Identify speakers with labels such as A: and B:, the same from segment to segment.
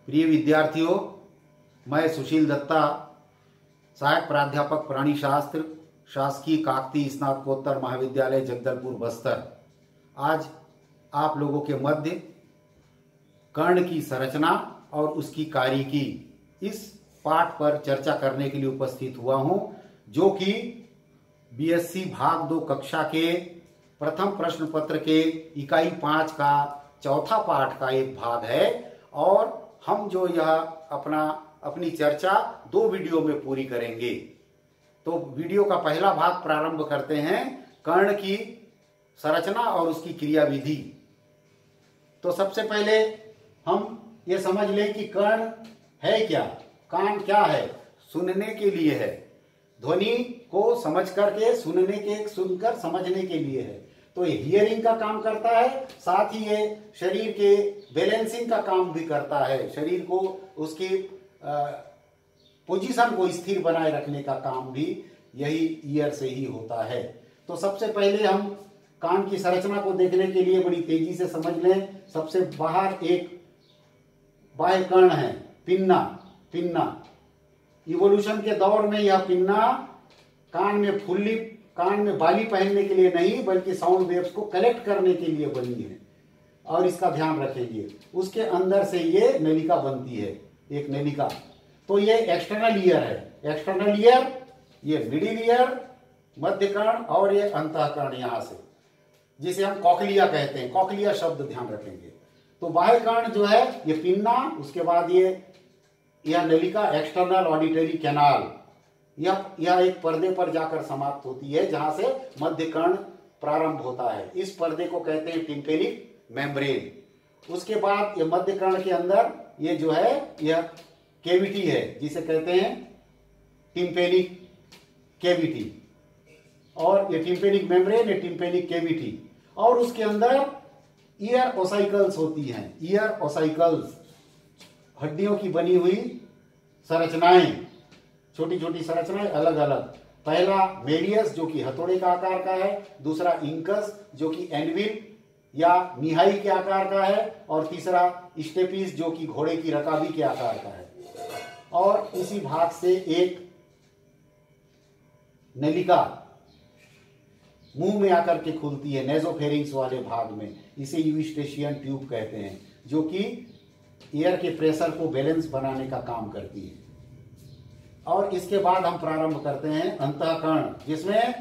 A: प्रिय विद्यार्थियों, मैं सुशील दत्ता, सहायक प्राध्यापक प्राणी शास्त्र, शासकीय काकतीय स्नातकोत्तर महाविद्यालय जगदलपुर बस्तर, आज आप लोगों के मध्य कर्ण की संरचना और उसकी कार्यकी इस पाठ पर चर्चा करने के लिए उपस्थित हुआ हूं, जो कि बीएससी भाग 2 कक्षा के प्रथम प्रश्न पत्र के इकाई 5 का चौथा पाठ का एक भाग है। और हम जो यह अपनी चर्चा 2 वीडियो में पूरी करेंगे। तो वीडियो का पहला भाग प्रारंभ करते हैं, कर्ण की संरचना और उसकी क्रियाविधि। तो सबसे पहले हम ये समझ लें कि कर्ण है क्या। कान क्या है? सुनने के लिए है, ध्वनि को समझ करके सुनकर समझने के लिए है। तो ये हियरिंग का काम करता है, साथ ही ये शरीर के बैलेंसिंग का काम भी करता है। शरीर को उसकी पोजीशन को स्थिर बनाए रखने का काम भी यही ईयर से ही होता है। तो सबसे पहले हम कान की संरचना को देखने के लिए बड़ी तेजी से समझ लें। सबसे बाहर एक बाह्य कर्ण है, पिन्ना। इवोल्यूशन के दौर में यह पिन्ना कान में बाली पहनने के लिए नहीं, बल्कि साउंड वेव्स को कलेक्ट करने के लिए बनी है, और इसका ध्यान रखेंगे। उसके अंदर से ये नलिका बनती है, एक नलिका। तो ये एक्सटर्नल ईयर है। एक्सटर्नल ईयर, ये मिडिल ईयर, मध्य कर्ण, और ये अंतःकर्ण यहां से, जिसे हम कॉकलिया कहते हैं। कॉकलिया शब्द ध्यान रखेंगे। तो बाह्य कर्ण जो है ये पिन्ना, उसके बाद यह नलिका एक्सटर्नल ऑडिटरी कैनाल, यह एक पर्दे पर जाकर समाप्त होती है, जहां से मध्य कर्ण प्रारंभ होता है। इस पर्दे को कहते हैं टिम्पेनिक मेम्ब्रेन। उसके बाद ये मध्य कर्ण के अंदर ये जो है यह केविटी है, जिसे कहते हैं टिम्पेनिक केविटी। और ये टिम्पेनिक मेम्ब्रेन, ये टिम्पेनिक केविटी। और उसके अंदर ईयर ओसाइकल्स होती हैं। ईयर ओसाइकल्स हड्डियों की बनी हुई संरचनाएं, छोटी छोटी संरचनाएं अलग अलग। पहला मेलियस, जो कि हथौड़े का आकार का है। दूसरा इंकस, जो कि एनविल या निहाई के आकार का है। और तीसरा स्टेपिस, जो कि घोड़े की रकाबी के आकार का है। और इसी भाग से एक नलिका मुंह में आकर के खुलती है, नेजोफेरिंग्स वाले भाग में। इसे यूस्टेशियन ट्यूब कहते हैं, जो कि एयर के प्रेशर को बैलेंस बनाने का काम करती है। और इसके बाद हम प्रारंभ करते हैं अंतःकर्ण, जिसमें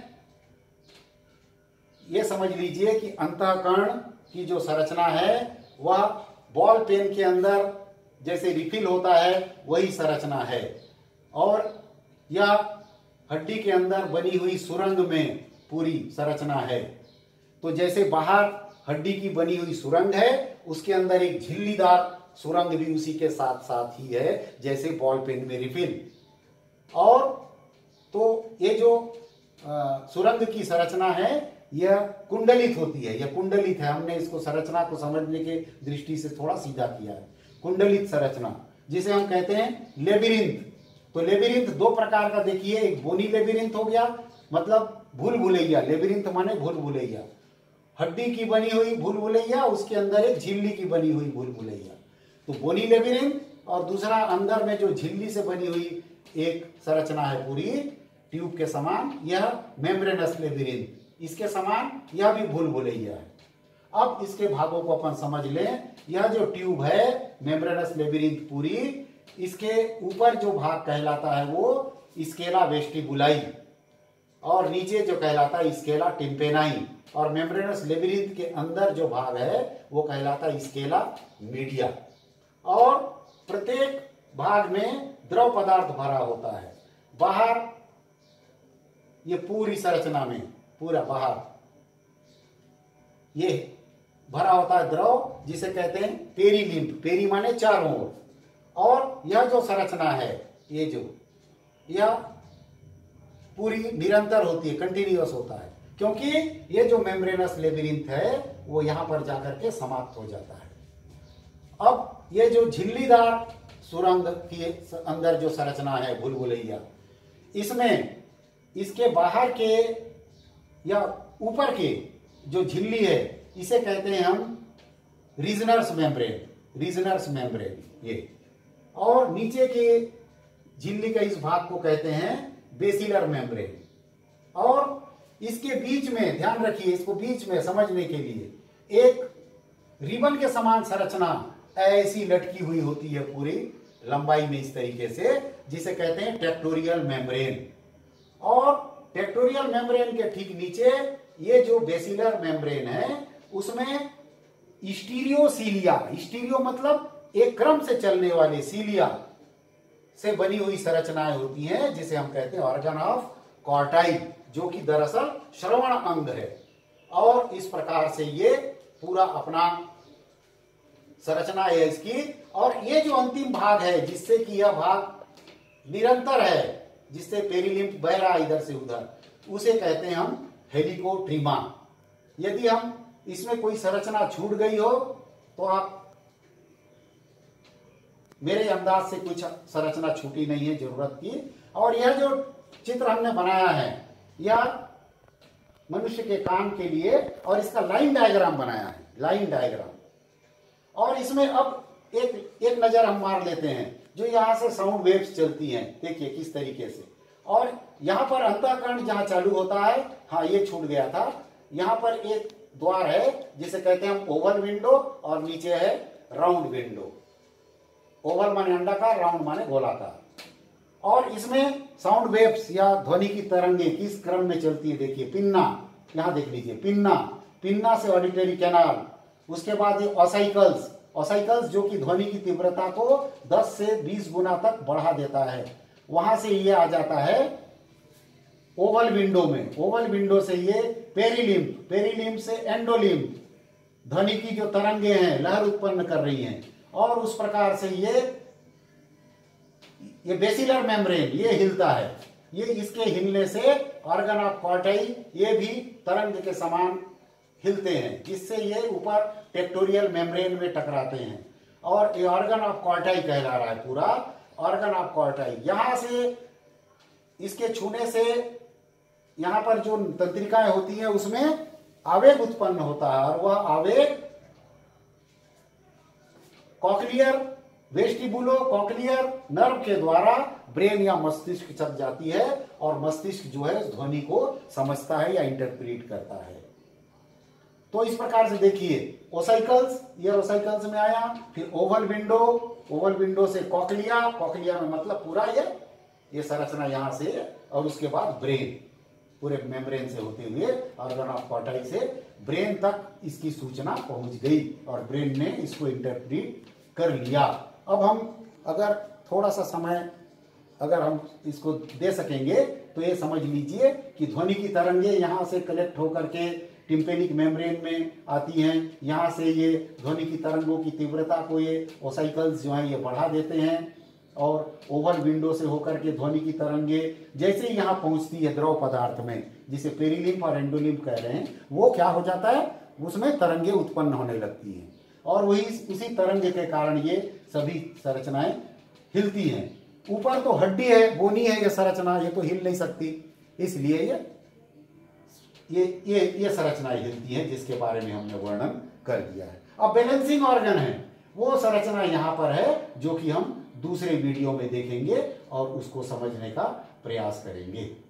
A: यह समझ लीजिए कि अंतःकर्ण की जो संरचना है वह बॉल पेन के अंदर जैसे रिफिल होता है, वही संरचना है। और यह हड्डी के अंदर बनी हुई सुरंग में पूरी संरचना है। तो जैसे बाहर हड्डी की बनी हुई सुरंग है, उसके अंदर एक झिल्लीदार सुरंग भी उसी के साथ साथ ही है, जैसे बॉल पेन में रिफिल। और तो ये जो सुरंग की संरचना है यह कुंडलित होती है। यह कुंडलित है, हमने इसको संरचना को समझने के दृष्टि से थोड़ा सीधा किया है। कुंडलित संरचना, जिसे हम कहते हैं लेबिरिंथ। तो लेबिरिंथ 2 प्रकार का देखिए, एक बोनी लेबिरिंथ हो गया, मतलब भूल भुलैया। लेबिरिंथ माने भूल भुलैया, हड्डी की बनी हुई भूल भुलैया, उसके अंदर एक झिल्ली की बनी हुई भूल भुलैया। तो बोनी लेबिरिंथ, और दूसरा अंदर में जो झिल्ली से बनी हुई एक संरचना है पूरी ट्यूब के समान, यह मेम्ब्रेनस लेबिरिंथ। इसके समान यह भी भूल भुलैया है। अब इसके भागों को अपन समझ लें। यह जो ट्यूब है मेम्ब्रेनस लेबिरिंथ पूरी, इसके ऊपर जो भाग कहलाता है वो स्केला वेस्टिबुलाई, और नीचे जो कहलाता है स्केला टिम्पेनाई। और मेम्ब्रेनस लेबिरिंथ के अंदर जो भाग है वो कहलाता है स्केला मीडिया। और प्रत्येक भाग में द्रव पदार्थ भरा होता है। बाहर ये पूरी संरचना में पूरा बाहर ये भरा होता है द्रव, जिसे कहते हैं पेरीलिम्फ। पेरी माने चारों ओर। और यह जो संरचना है, यह पूरी निरंतर होती है, कंटिन्यूअस होता है, क्योंकि ये जो मेम्ब्रेनस लेबिरिंथ है वो यहां पर जाकर के समाप्त हो जाता है। अब ये जो झिल्लीदार सुरंग के अंदर जो संरचना है भूल भुलैया, इसमें इसके बाहर के या ऊपर के जो झिल्ली है, इसे कहते हैं हम रीजनर्स मेम्ब्रेन। ये और नीचे के झिल्ली का इस भाग को कहते हैं बेसिलर मेम्ब्रेन। और इसके बीच में ध्यान रखिए, इसको बीच में समझने के लिए एक रिबन के समान संरचना ऐसी लटकी हुई होती है पूरी लंबाई में इस तरीके से, जिसे कहते हैं टेक्टोरियल मेम्ब्रेन। और टेक्टोरियल मेम्ब्रेन के ठीक नीचे ये जो बेसिलर मेम्ब्रेन है उसमें स्टीरियोसीलिया, स्टीरियो मतलब एक क्रम से चलने वाले, सीलिया से बनी हुई संरचनाएं होती हैं जिसे हम कहते हैं ऑर्गन ऑफ कॉर्टाई, जो कि दरअसल श्रवण अंग है। और इस प्रकार से ये पूरा अपना संरचना है इसकी। और ये जो अंतिम भाग है जिससे कि यह भाग निरंतर है, जिससे पेरिलिम्फ बह रहा इधर से उधर, उसे कहते हैं हम हेलिकोट्रीमा। यदि हम इसमें कोई संरचना छूट गई हो तो आप मेरे अंदाज से कुछ संरचना छूटी नहीं है जरूरत की। और यह जो चित्र हमने बनाया है यह मनुष्य के कान के लिए, और इसका लाइन डायग्राम बनाया है, लाइन डायग्राम। और इसमें अब एक नजर हम मार लेते हैं, जो यहां से साउंड वेव्स चलती हैं, देखिए किस तरीके से। और यहां पर अंतःकरण जहां चालू होता है, हाँ ये छूट गया था, यहां पर एक द्वार है जिसे कहते हैं हम ओवल विंडो, और नीचे है राउंड विंडो। ओवल माने अंडाकार, राउंड माने गोलाकार। और इसमें साउंड वेव्स या ध्वनि की तरंगे किस क्रम में चलती है, देखिए पिन्ना, यहां देख लीजिए पिन्ना, पिन्ना से ऑडिटरी कैनाल, उसके बाद ये ऑसाइकल्स, ऑसाइकल्स जो कि ध्वनि की तीव्रता को 10 से 20 गुना तक बढ़ा देता है, वहां से ये आ जाता है ओवल विंडो में। ओवल विंडो से ये पेरिलिम्फ, पेरिलिम्फ से एंडोलिम्फ, ध्वनि की जो तरंगे हैं लहर उत्पन्न कर रही हैं। और उस प्रकार से ये बेसिलर मेम्ब्रेन ये हिलता है, ये इसके हिलने से ऑर्गन ऑफ कॉर्टाई ये भी तरंग के समान हिलते हैं, जिससे ये ऊपर टेक्टोरियल मेम्ब्रेन में टकराते हैं। और ये ऑर्गन ऑफ कॉर्टाई कहला रहा है पूरा ऑर्गन ऑफ कॉर्टाई। यहां से इसके छूने से यहां पर जो तंत्रिकाएं होती हैं उसमें आवेग उत्पन्न होता है, और वह आवेग कॉक्लियर, वेस्टिबुलो कॉक्लियर नर्व के द्वारा ब्रेन या मस्तिष्क तक जाती है, और मस्तिष्क जो है ध्वनि को समझता है या इंटरप्रेट करता है। तो इस प्रकार से देखिए ओसाइकल्स, ये ओसाइकल्स में आया, फिर ओवल विंडो, ओवल विंडो से कॉक्लिया, कॉक्लिया में मतलब पूरा ये संरचना यहां से, और उसके बाद ब्रेन, पूरे मेम्ब्रेन से होते हुए ऑर्गन ऑफ कॉर्टाई से ब्रेन तक इसकी सूचना पहुंच गई, और ब्रेन ने इसको इंटरप्रेट कर लिया। अब हम अगर थोड़ा सा समय अगर हम इसको दे सकेंगे तो ये समझ लीजिए कि ध्वनि की तरंगे यहाँ से कलेक्ट होकर के टिम्पेनिक मेम्ब्रेन में आती हैं। यहाँ से ये ध्वनि की तरंगों की तीव्रता को ये ओसाइकल्स जो हैं ये बढ़ा देते हैं, और ओवल विंडो से होकर के ध्वनि की तरंगे जैसे ही यहाँ पहुंचती है द्रव पदार्थ में, जिसे पेरिलिम्फ और एंडोलिम्फ कह रहे हैं, वो क्या हो जाता है, उसमें तरंगे उत्पन्न होने लगती हैं, और वही उसी तरंगे के कारण ये सभी संरचनाएं हिलती हैं। ऊपर तो हड्डी है, बोनी है ये संरचना, ये तो हिल नहीं सकती, इसलिए ये संरचनाएं हिलती हैं, जिसके बारे में हमने वर्णन कर दिया है। अब बैलेंसिंग ऑर्गन है, वो संरचना यहाँ पर है, जो कि हम दूसरे वीडियो में देखेंगे और उसको समझने का प्रयास करेंगे।